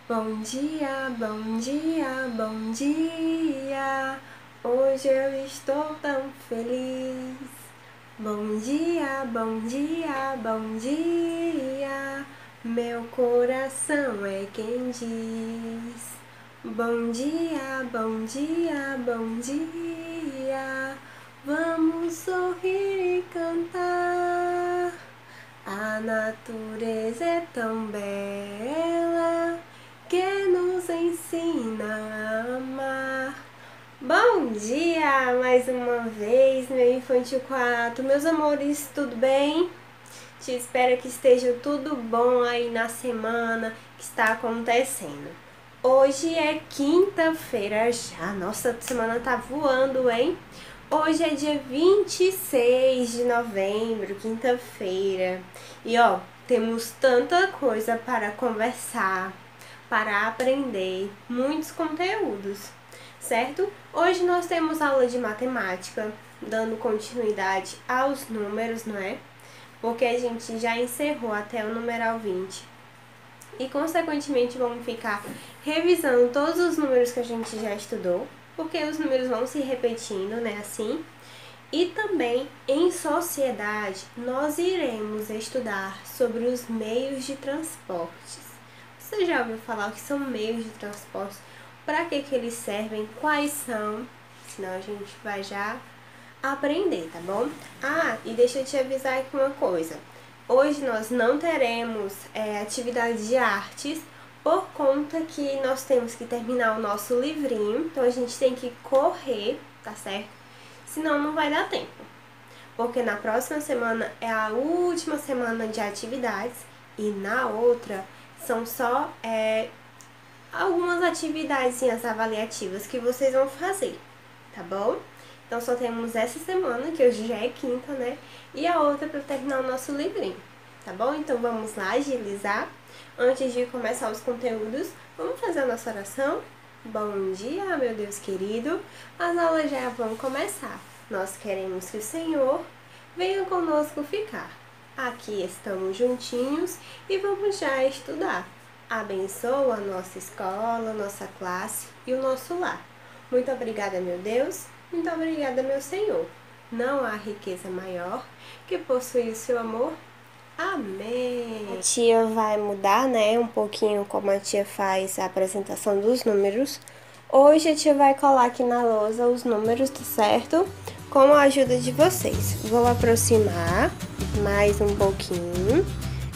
Bom dia, bom dia, bom dia. Hoje eu estou tão feliz. Bom dia, bom dia, bom dia. Meu coração é quem diz. Bom dia, bom dia, bom dia. Vamos sorrir e cantar. A natureza é tão bela que nos ensina a amar. Bom dia mais uma vez, meu Infantil 4. Meus amores, tudo bem? Te espero que esteja tudo bom aí na semana que está acontecendo. Hoje é quinta-feira já. Nossa, a semana tá voando, hein? Hoje é dia 26 de novembro, quinta-feira. E ó, temos tanta coisa para conversar, para aprender, muitos conteúdos, certo? Hoje nós temos aula de matemática, dando continuidade aos números, não é? Porque a gente já encerrou até o numeral 20. E consequentemente vamos ficar revisando todos os números que a gente já estudou, porque os números vão se repetindo, né, assim. E também em sociedade nós iremos estudar sobre os meios de transportes. Você já ouviu falar o que são meios de transporte? Para que eles servem? Quais são? Senão a gente vai já aprender, tá bom? Ah, e deixa eu te avisar aqui uma coisa. Hoje nós não teremos atividade de artes, por conta que nós temos que terminar o nosso livrinho, então a gente tem que correr, tá certo? Senão não vai dar tempo, porque na próxima semana é a última semana de atividades e na outra são só algumas atividades avaliativas que vocês vão fazer, tá bom? Então só temos essa semana, que hoje já é quinta, né? E a outra para terminar o nosso livrinho, tá bom? Então vamos lá agilizar. Antes de começar os conteúdos, vamos fazer a nossa oração? Bom dia, meu Deus querido. As aulas já vão começar. Nós queremos que o Senhor venha conosco ficar. Aqui estamos juntinhos e vamos já estudar. Abençoa a nossa escola, nossa classe e o nosso lar. Muito obrigada, meu Deus. Muito obrigada, meu Senhor. Não há riqueza maior que possuir o seu amor. Amém! A tia vai mudar, né, um pouquinho como a tia faz a apresentação dos números. Hoje a tia vai colar aqui na lousa os números, tá certo? Com a ajuda de vocês. Vou aproximar mais um pouquinho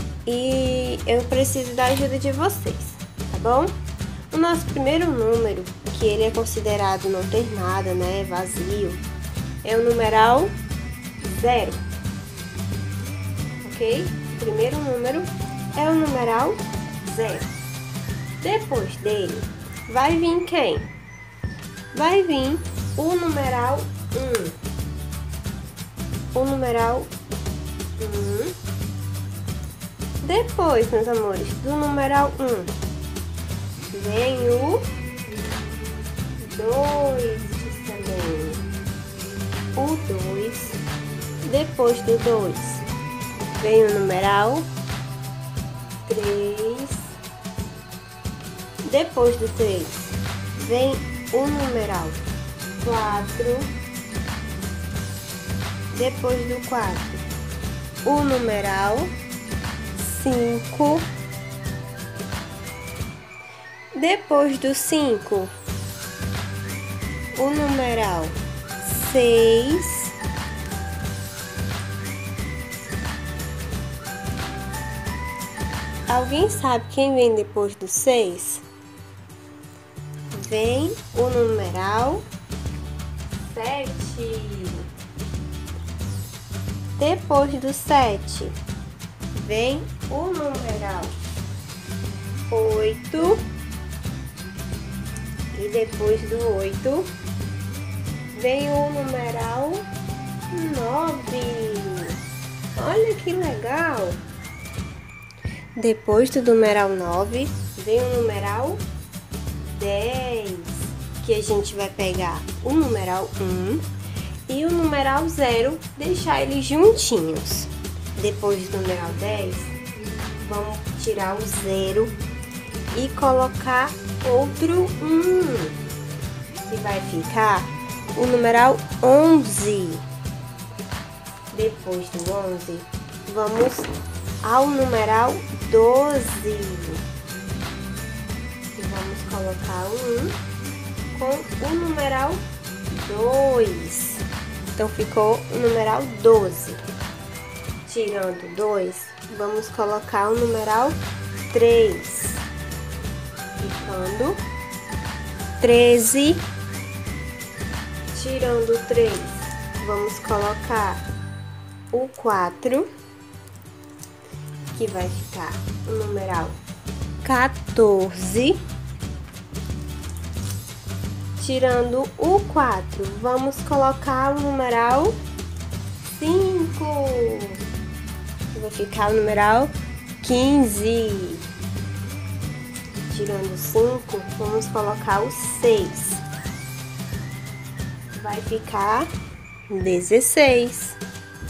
e eu preciso da ajuda de vocês, tá bom? O nosso primeiro número, que ele é considerado não ter nada, né, vazio, é o numeral 0. Ok? O primeiro número é o numeral 0. Depois dele, vai vir quem? Vai vir o numeral 1. O numeral 1. Depois, meus amores, do numeral 1, vem o 2 também. O 2. Depois do 2, vem o numeral 3. Depois do 3, vem o numeral 4. Depois do 4, o numeral 5. Depois do 5, o numeral 6. Alguém sabe quem vem depois do 6? Vem o numeral 7. Depois do 7, vem o numeral 8. E depois do 8, vem o numeral 9. Olha que legal! Depois do numeral 9, vem o numeral 10, que a gente vai pegar o numeral 1 e o numeral 0, deixar eles juntinhos. Depois do numeral 10, vamos tirar o 0 e colocar outro 1, que vai ficar o numeral 11. Depois do 11, vamos ao numeral 12. E vamos colocar o 1 com o numeral 2. Então, ficou o numeral 12. Tirando 2, vamos colocar o numeral 3. Ficando 13. Tirando 3, vamos colocar o 4, que vai ficar o numeral 14. Tirando o 4, vamos colocar o numeral 5. Vai ficar o numeral 15. Tirando 5, vamos colocar o 6. Vai ficar 16.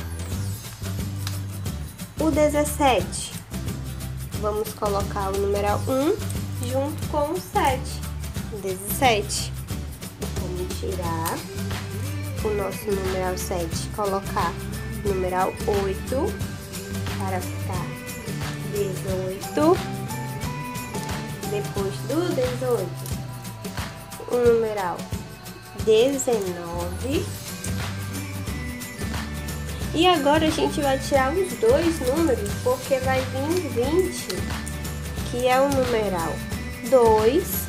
O 17, vamos colocar o numeral 1 junto com o 7. 17. Vamos tirar o nosso numeral 7, colocar o numeral 8 para ficar 18. Depois do 18, o numeral 19. E agora a gente vai tirar os dois números, porque vai vir 20, que é o numeral 2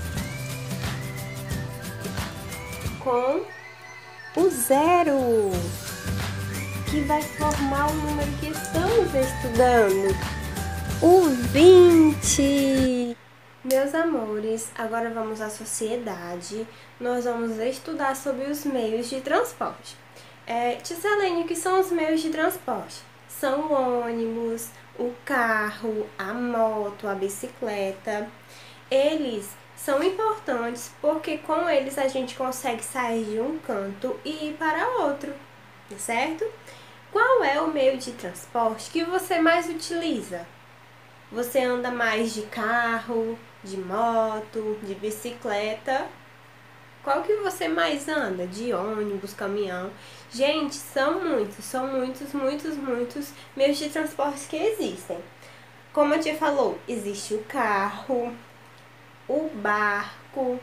com o 0, que vai formar o número que estamos estudando, o 20. Meus amores, agora vamos à sociedade. Nós vamos estudar sobre os meios de transporte. Tia Selene, o que são os meios de transporte? São o ônibus, o carro, a moto, a bicicleta. Eles são importantes porque com eles a gente consegue sair de um canto e ir para outro, certo? Qual é o meio de transporte que você mais utiliza? Você anda mais de carro, de moto, de bicicleta? Qual que você mais anda? De ônibus, caminhão? Gente, são muitos meios de transporte que existem. Como a tia falou, existe o carro, o barco,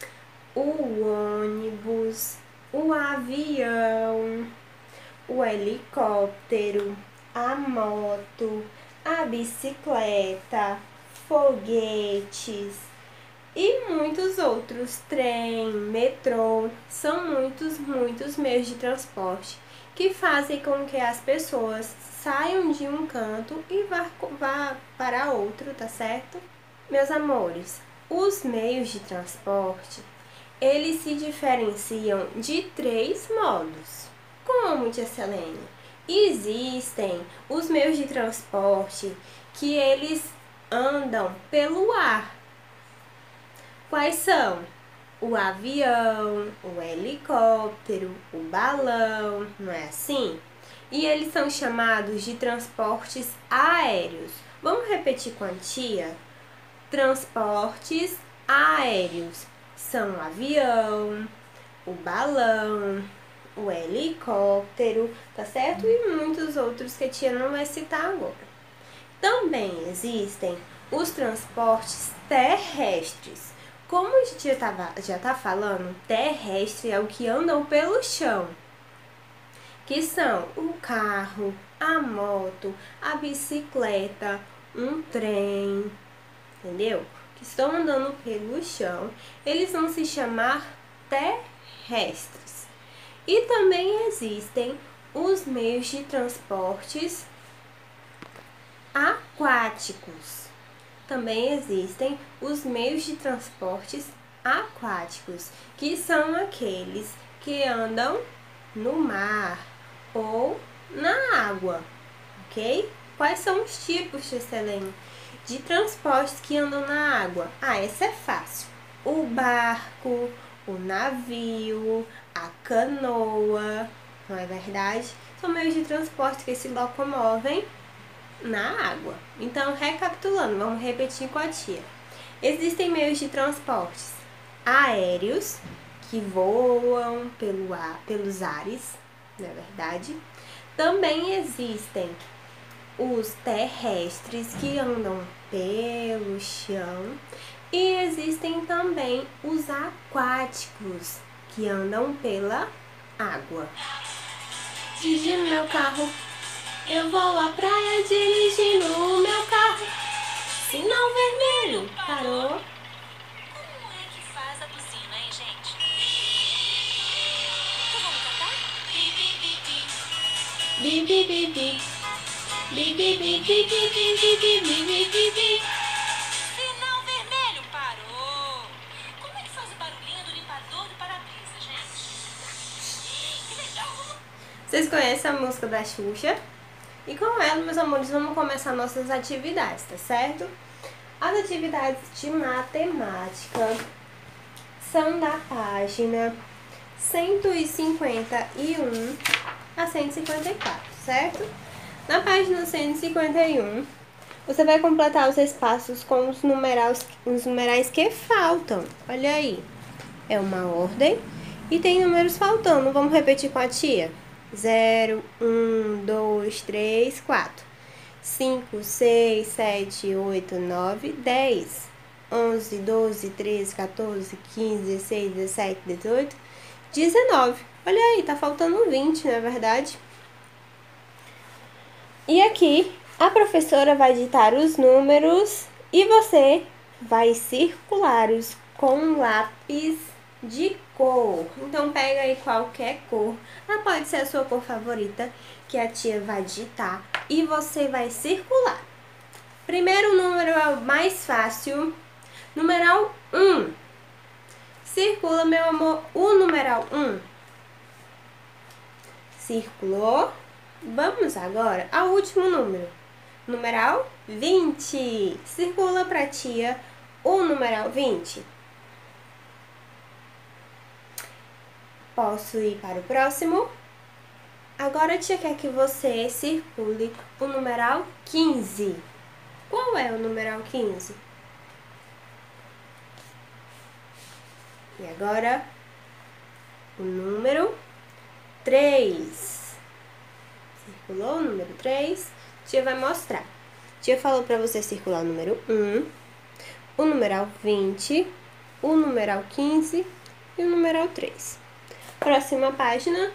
o ônibus, o avião, o helicóptero, a moto, a bicicleta, foguetes e muitos outros, trem, metrô. São muitos meios de transporte que fazem com que as pessoas saiam de um canto e vá para outro, tá certo? Meus amores, os meios de transporte, eles se diferenciam de 3 modos. Como, tia Selene? Existem os meios de transporte que eles andam pelo ar. Quais são? O avião, o helicóptero, o balão, não é assim? E eles são chamados de transportes aéreos. Vamos repetir com a tia? Transportes aéreos são o avião, o balão, o helicóptero, tá certo? E muitos outros que a tia não vai citar agora. Também existem os transportes terrestres. Como a gente já tá falando, terrestre é o que andam pelo chão, que são o carro, a moto, a bicicleta, um trem, entendeu? Que estão andando pelo chão, eles vão se chamar terrestres. E também existem os meios de transportes aquáticos. Também existem os meios de transportes aquáticos, que são aqueles que andam no mar ou na água, ok? Quais são os tipos, tia Selene, de transportes que andam na água? Essa é fácil. O barco, o navio, a canoa, não é verdade? São meios de transporte que se locomovem na água. Então, recapitulando, vamos repetir com a tia. Existem meios de transportes aéreos, que voam pelos ares, na verdade. Também existem os terrestres, que andam pelo chão. E existem também os aquáticos, que andam pela água. Dirigindo meu carro, eu vou à praia dirigindo o meu carro. Sinal vermelho, parou. Como é que faz a buzina, hein, gente? Então vamos cantar? Bi, bi, bi, bi. Bi, bi, bi, bi. Bi, bi, bi, bi, bi, bi, bi, bi, bi, bi, bi, bi. Sinal vermelho, parou. Como é que faz o barulhinho do limpador do para-brisa, gente? Que legal, vamos... Vocês conhecem a música da Xuxa? E com ela, meus amores, vamos começar nossas atividades, tá certo? As atividades de matemática são da página 151 a 154, certo? Na página 151, você vai completar os espaços com os numerais que faltam. Olha aí, é uma ordem e tem números faltando. Vamos repetir com a tia? 0, 1, 2, 3, 4, 5, 6, 7, 8, 9, 10, 11, 12, 13, 14, 15, 16, 17, 18, 19. Olha aí, tá faltando 20, não é verdade? E aqui, a professora vai ditar os números e você vai circulá-los com lápis de cor. Então, pega aí qualquer cor. Pode ser a sua cor favorita, que a tia vai digitar e você vai circular. Primeiro número é o mais fácil. Numeral 1. Circula, meu amor, o numeral 1. Circulou. Vamos agora ao último número. Numeral 20. Circula pra tia o numeral 20. Posso ir para o próximo? Agora a tia quer que você circule o numeral 15. Qual é o numeral 15? E agora, o número 3. Circulou o número 3. Tia vai mostrar. Tia falou para você circular o número 1, o numeral 20, o numeral 15 e o numeral 3. Próxima página,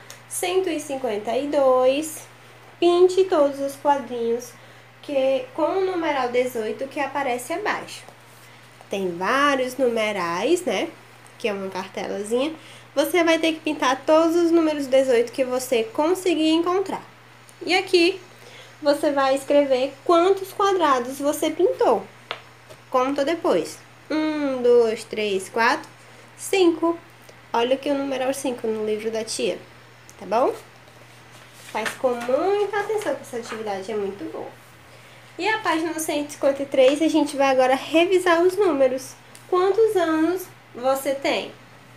152. Pinte todos os quadrinhos com o numeral 18 que aparece abaixo. Tem vários numerais, né? Que é uma cartelazinha. Você vai ter que pintar todos os números 18 que você conseguir encontrar. E aqui você vai escrever quantos quadrados você pintou. Conta depois. 1, 2, 3, 4, 5. Olha aqui o numeral 5 no livro da tia, tá bom? Faz com muita atenção, que essa atividade é muito boa. E a página 153, a gente vai agora revisar os números. Quantos anos você tem?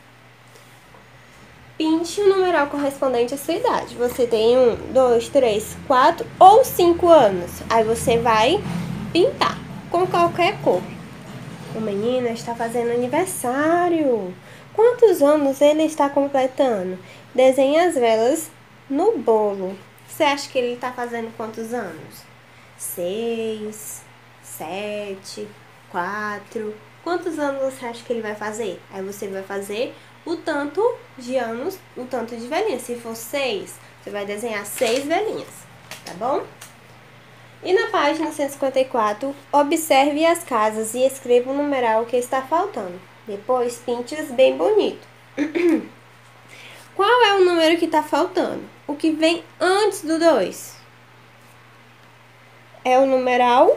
Pinte o numeral correspondente à sua idade. Você tem 1, 2, 3, 4 ou 5 anos. Aí você vai pintar com qualquer cor. O menino está fazendo aniversário. Quantos anos ele está completando? Desenhe as velas no bolo. Você acha que ele está fazendo quantos anos? 6, 7, 4. Quantos anos você acha que ele vai fazer? Aí você vai fazer o tanto de anos, o tanto de velhinhas. Se for 6, você vai desenhar 6 velhinhas, tá bom? E na página 154, observe as casas e escreva o numeral que está faltando. Depois, pinte-os bem bonito. Qual é o número que está faltando? O que vem antes do 2? É o numeral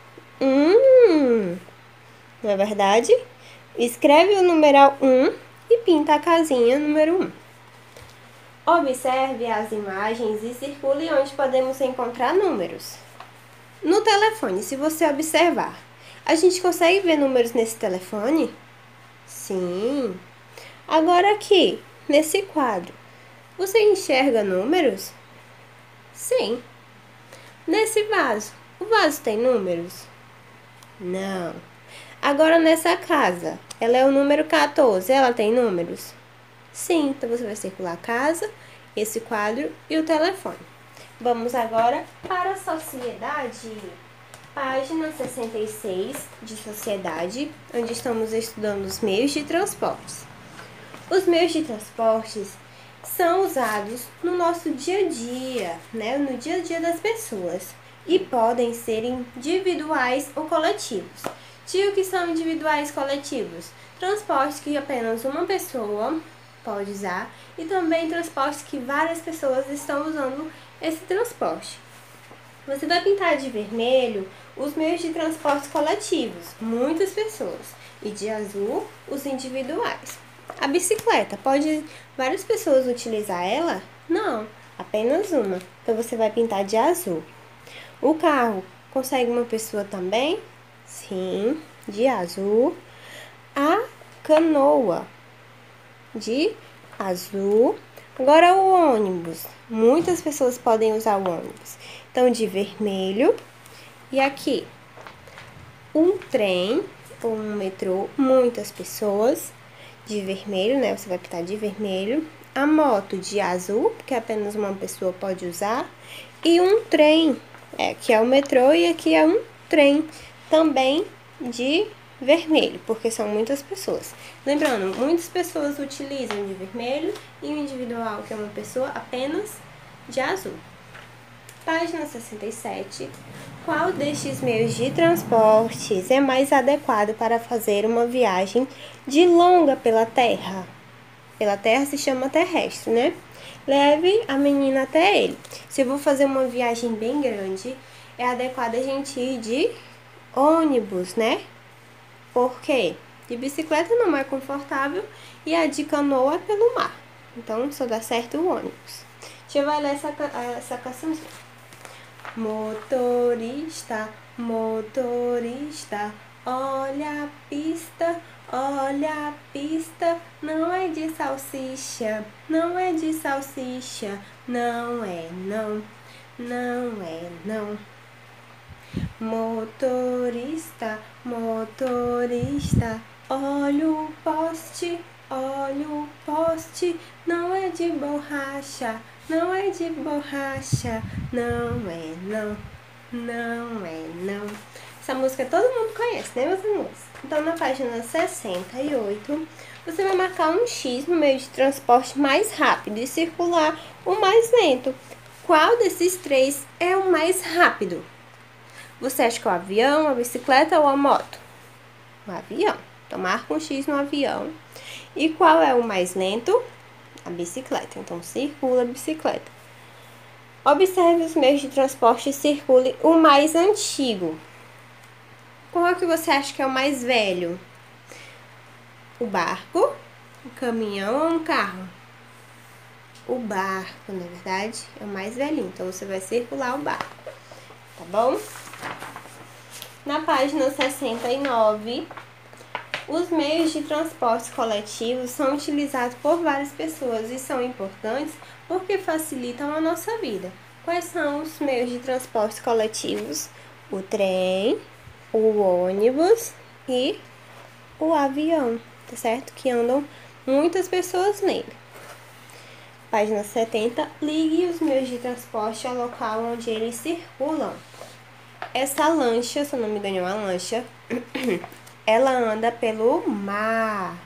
1. Não é verdade? Escreve o numeral 1 e pinta a casinha número 1. Observe as imagens e circule onde podemos encontrar números. No telefone, se você observar, a gente consegue ver números nesse telefone? Sim. Agora aqui, nesse quadro, você enxerga números? Sim. Nesse vaso, o vaso tem números? Não. Agora nessa casa, ela é o número 14, ela tem números? Sim, então você vai circular a casa, esse quadro e o telefone. Vamos agora para a sociedade. Página 66 de sociedade, onde estamos estudando os meios de transportes. Os meios de transportes são usados no nosso dia a dia, né? No dia a dia das pessoas. E podem ser individuais ou coletivos. O que são individuais e coletivos? Transportes que apenas uma pessoa pode usar e também transportes que várias pessoas estão usando esse transporte. Você vai pintar de vermelho os meios de transporte coletivos, muitas pessoas, e de azul os individuais. A bicicleta, pode várias pessoas utilizar ela? Não, apenas uma. Então você vai pintar de azul. O carro, consegue uma pessoa também? Sim, de azul. A canoa, de azul. Agora o ônibus, muitas pessoas podem usar o ônibus. Então, de vermelho. E aqui, um trem ou um metrô, muitas pessoas, de vermelho, né? Você vai pintar de vermelho. A moto de azul, porque apenas uma pessoa pode usar. E um trem, que é o metrô, e aqui é um trem também de vermelho, porque são muitas pessoas. Lembrando, muitas pessoas utilizam de vermelho e o individual, que é uma pessoa, apenas de azul. Página 67. Qual destes meios de transportes é mais adequado para fazer uma viagem de longa pela Terra? Pela Terra se chama terrestre, né? Leve a menina até ele. Se eu vou fazer uma viagem bem grande, é adequado a gente ir de ônibus, né? Por quê? De bicicleta não é confortável e a de canoa é pelo mar. Então, só dá certo o ônibus. Deixa eu ler essa cançãozinha. Motorista, motorista, olha a pista, não é de salsicha, não é de salsicha, não é não, não é não. Motorista, motorista, olha o poste, não é de borracha, não é de borracha, não é não, não é não. Essa música todo mundo conhece, né, meus amigos? Então, na página 68, você vai marcar um X no meio de transporte mais rápido e circular o mais lento. Qual desses três é o mais rápido? Você acha que é o avião, a bicicleta ou a moto? O avião. Então, marca um X no avião. E qual é o mais lento? A bicicleta. Então, circula a bicicleta. Observe os meios de transporte e circule o mais antigo. Qual é que você acha que é o mais velho? O barco, o caminhão ou um carro? O barco, na verdade, é o mais velhinho. Então, você vai circular o barco. Tá bom? Na página 69, os meios de transporte coletivos são utilizados por várias pessoas e são importantes porque facilitam a nossa vida. Quais são os meios de transporte coletivos? O trem, o ônibus e o avião, tá certo? Que andam muitas pessoas nele. Página 70, ligue os meios de transporte ao local onde eles circulam. Essa lancha, se eu não me engano, é uma lancha, ela anda pelo mar.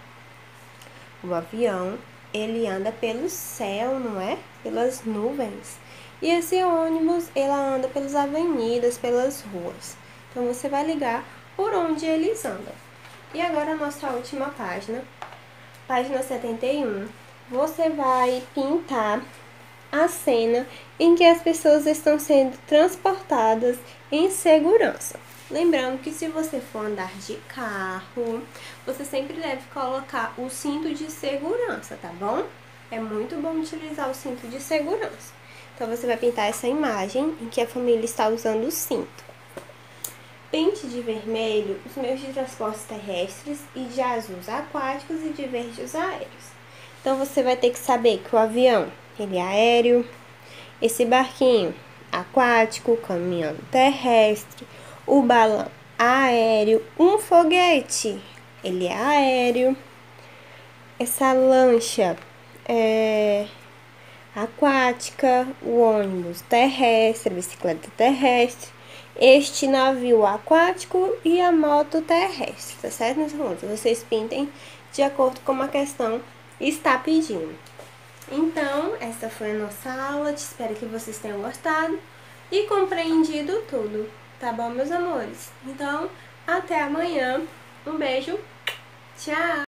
O avião, ele anda pelo céu, não é? Pelas nuvens. E esse ônibus, ela anda pelas avenidas, pelas ruas. Então, você vai ligar por onde eles andam. E agora, a nossa última página, página 71, você vai pintar a cena em que as pessoas estão sendo transportadas em segurança. Lembrando que se você for andar de carro, você sempre deve colocar o cinto de segurança, tá bom? É muito bom utilizar o cinto de segurança. Então, você vai pintar essa imagem em que a família está usando o cinto. Pinte de vermelho os meios de transportes terrestres e de azul os aquáticos e de verde os aéreos. Então, você vai ter que saber que o avião, ele é aéreo, esse barquinho aquático, o caminhão terrestre, o balão aéreo. Um foguete, ele é aéreo. Essa lancha é aquática, o ônibus terrestre, a bicicleta terrestre, este navio aquático e a moto terrestre, tá certo, meus alunos? Vocês pintem de acordo com a questão está pedindo. Então, essa foi a nossa aula, espero que vocês tenham gostado e compreendido tudo, tá bom, meus amores? Então, até amanhã, um beijo, tchau!